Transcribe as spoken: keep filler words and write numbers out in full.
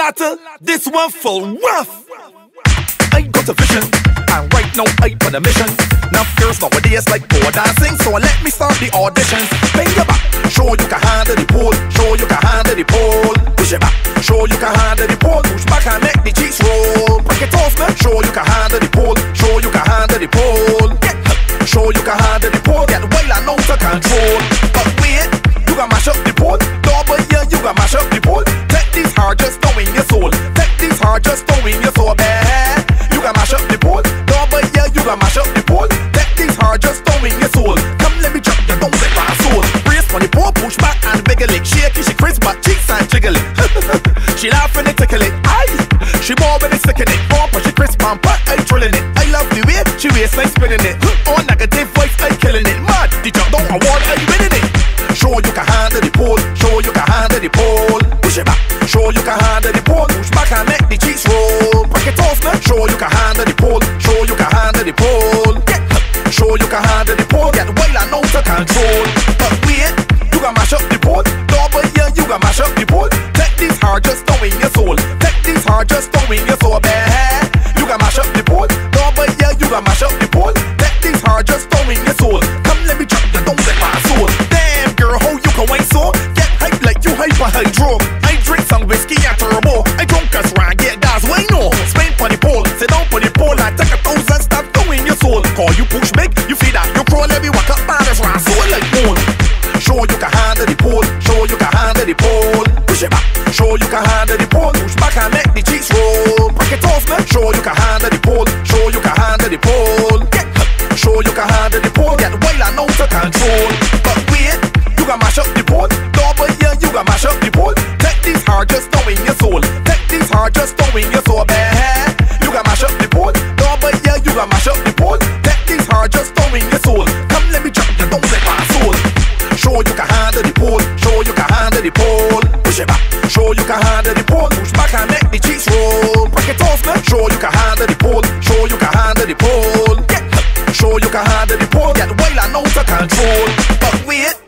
latter, this one full rough. I got a vision, and right now I'm on a mission. Now girls nowadays like pole dancing, so let me start the auditions. Bend your back, show you can handle the pole, show you can handle the pole. Push it back, show you can handle the pole. Push back and make the cheeks roll. Break it off now, show you can handle the pole, show you can handle the pole. Get up, show you can handle the pole. Get wild and out of control. But wait, you can mash up the pole. Double yeah, you can mash up the pole. Take these hard just knowing your soul. Take these hard just knowing your soul, bad. You can mash up the pole, double yeah, you can mash up the pole. Take these hard just throwing your soul. Come let me jump, you don't let my soul. Brace on the pole, push back and wiggle it. Shaky, she crisp but cheeks and jiggle it. She laughing and tickle it, aye. She more when it's sticking it. Bump she crisp and but I drilling it. I love the way she waistline spinning it. On negative voice, I killing it. Mad, the jump down award, I winning it. Show you can handle the pole, show you can handle the pole. Push it back, show you can handle the pole. Push back and make the cheeks roll. Break it off now, show you can handle the pole, show you can handle the pole. Get up, show you can handle the pole. Get wild and out of control. But wait, you can mash up the pole. Double yeah, you can mash up the pole. Take these hard just throwing your soul. Take these hard just throwing your soul, bad. You can mash up the pole. Double yeah, you can mash up the pole. Take these hard just throwing your soul. Come let me jump, you don't let my soul. Damn girl, how you can wait so? Get hype like you hyper hydro. I drink some whiskey and turbo. I drunk as rag, get gas, why no? Spain on the pole, sit down on the pole. I take a thousand stop throwing your soul. Call you push big, you feel that. You crawl every walk up, man, that's right, soul like moon. Show you can handle the pole, show you can handle the pole. Push it back, show you can handle the pole. Push back and make the cheeks roll. Break it off now, show you can handle the pole, show you can handle the pole. Get up, show you can handle the pole. Get wild and out of control. But wait, you can mash up the pole. Double yeah, you can mash up the pole. Take these hard just knowing your soul. Take these hard just knowing your soul, bad. You can mash up the pole. Double yeah, you can mash up the pole. Take these hard just knowing your soul. Come let me jump, you don't let my soul. Show you can handle the pole, show you can handle the pole. Push it back, show you can handle the pole. Push back and make the cheeks roll. Break it off now, show you can handle the pole, show you can handle the pole. Get up, show you can handle the pole. Get wild and out of control. But wait,